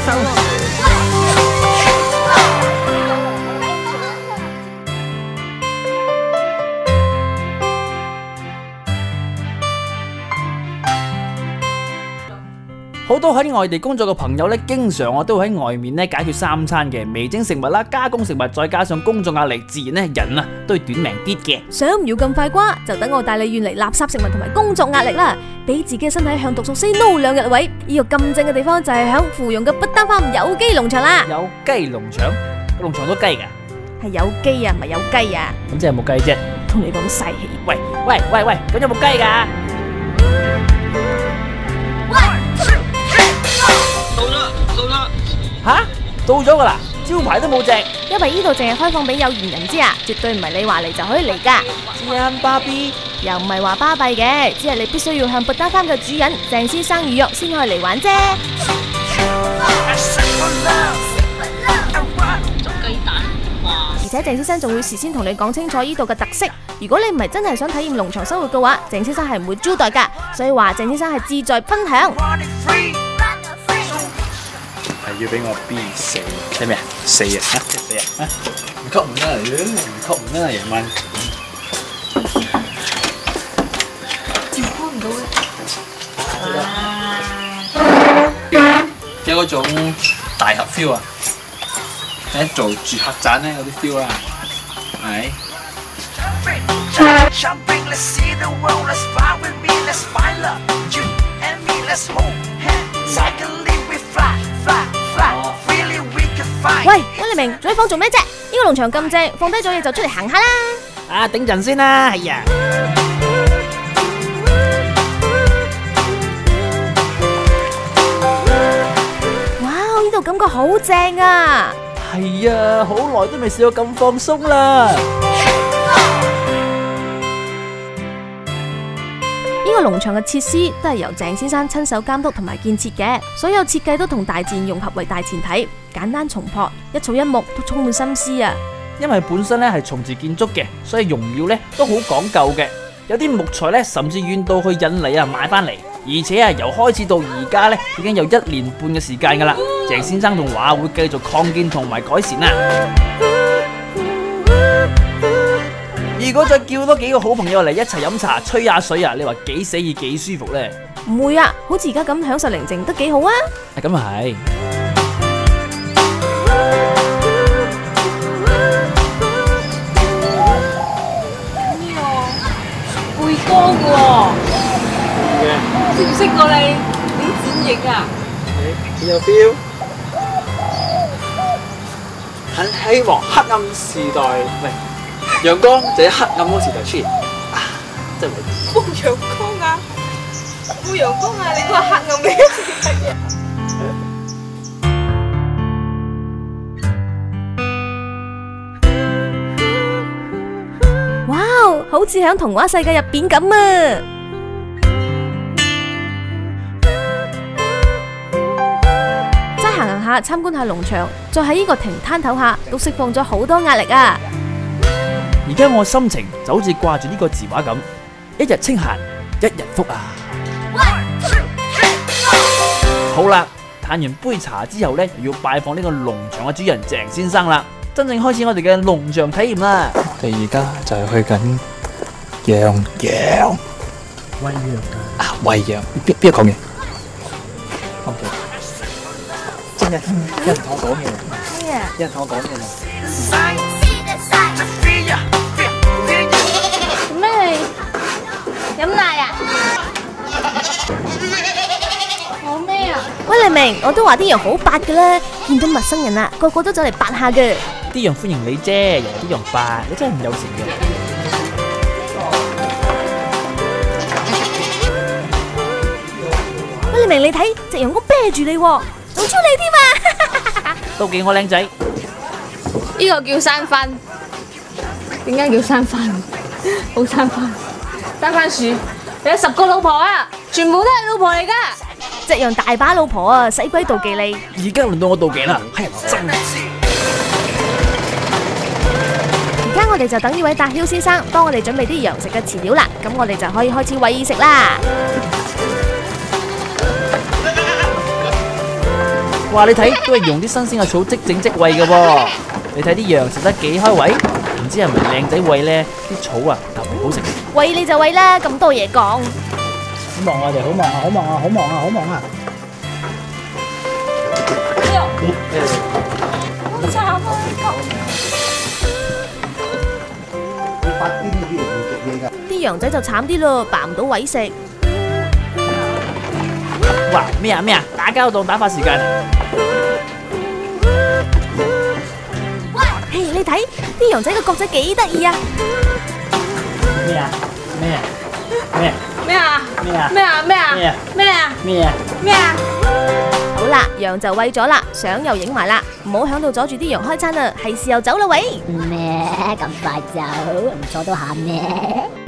好多喺外地工作嘅朋友咧，經常都喺外面咧解決三餐嘅味精食物啦、加工食物，再加上工作壓力，自然咧人啊都要短命啲嘅。 想唔要咁快瓜，就等我帶你遠離垃圾食物同埋工作壓力啦，俾自己嘅身體向毒素 say no 2日位。呢個咁正嘅地方就係響芙蓉嘅不丹farm有機農場啦。 有雞農場，農場都雞㗎？ 係有機啊，唔係有雞啊。 咁即係冇雞啫。 同你講細氣。 喂，咁有冇雞㗎？吓，到咗噶啦，招牌都冇隻。 因為呢度淨係開放俾有緣人知啊，絕對唔係你話嚟就可以嚟噶。 正巴 B 又唔係話巴閉嘅，只係你必須要向不丹farm嘅主人鄭先生預約先可以嚟玩啫。 做雞蛋，哇！ 而且鄭先生仲會事先同你講清楚呢度嘅特色。如果你唔係真係想體驗農場生活嘅話，鄭先生係唔會招待噶。所以話鄭先生係志在分享。 係要俾我 B 4，即咩啊？4啊？4啊？唔吸唔得嚟嘅，唔吸唔得嚟夜晚。 接開唔到嘅。 有嗰種大盒 feel 啊！你做住客棧咧嗰啲 feel 啦，係。 喂，温利明，仲喺房做咩啫？呢個農場咁正，放低咗嘢就出嚟行下啦。 啊，等陣先啦，係啊。 哇，呢度感覺好正啊！ 係啊，好耐都未試過咁放鬆啦。 呢個農場嘅設施都係由鄭先生親手監督同埋建設嘅，所有設計都同大自然融合為大前提，簡單重樸，一草一木都充滿心思啊！ 因為本身咧係松字建築嘅，所以用料咧都好講究嘅。有啲木材咧甚至遠到去印尼啊買翻嚟，而且啊由開始到而家咧已經有1年半嘅時間噶啦。鄭先生仲話會繼續擴建同埋改善啊！如果再叫多幾個好朋友嚟一齊飲茶吹下水啊，你話幾寫意幾舒服呢？ 唔會啊，好似而家咁享受寧靜都幾好啊！ 咁啊係。 背歌嘅喎，識唔識過你？點剪影啊？ 幾有 feel。很希望黑暗時代，喂。陽光就喺黑暗嗰時代出現，啊，真係冇陽光啊！冇陽光啊！你都話黑暗嘅時代啊！ 哇，好似喺童話世界入邊咁啊！齋行下參觀下農場，再喺呢個亭攤唞下，都釋放咗好多壓力啊！ 而家我心情就好似掛住呢個字畫咁，一日清閒一日福啊！好啦，嘆完杯茶之後呢，又要拜訪呢個農場嘅主人鄭先生啦，真正開始我哋嘅農場體驗啦。 我哋而家就係去緊養羊，餵羊啊！餵羊，邊個講嘢？我唔記得。真係有人同我講嘢。 咩啊？ 有人同我講嘢。 飲奶啊！我咩啊？喂，黎明，我都話啲羊好八噶啦，見到陌生人啊，個個都走嚟八下嘅。 啲羊歡迎你啫，人哋啲羊八，你真係唔友善嘅。 喂，黎明，你睇隻羊公啤住你，仲超你添啊！ 都幾我靚仔。 呢個叫山番，點解叫山番？好山番。山番薯，你有10個老婆啊，全部都係老婆嚟噶。 隻羊大把老婆啊，使鬼妒忌你。 而家輪到我妒忌啦，係真。 而家我哋就等呢位達囂先生幫我哋準備啲羊食嘅飼料啦，咁我哋就可以開始餵意食啦。 哇！你睇都係用啲新鮮嘅草即整即餵嘅喎。你睇啲羊食得幾開胃，唔知係咪靚仔餵呢？啲草啊特別好食。 餵你就餵啦，咁多嘢講。 好忙啊！我哋好忙啊！好忙啊！好忙啊！好忙啊！ 好慘啊！啲羊仔就慘啲咯，霸唔到位食。 哇！咩啊咩啊！打交當打發時間。 嘿，你睇啲羊仔個角仔幾得意啊！ 咩啊？咩？咩？ 咩啊？ 咩啊？ 咩啊？咩啊？ 咩啊？ 咩啊？ 咩啊？ 咩啊？ 好啦，羊就餵咗啦，相又影埋啦，唔好響度阻住啲羊開餐啦，係時候走啦喂！ 咩咁快走？唔坐到下咩？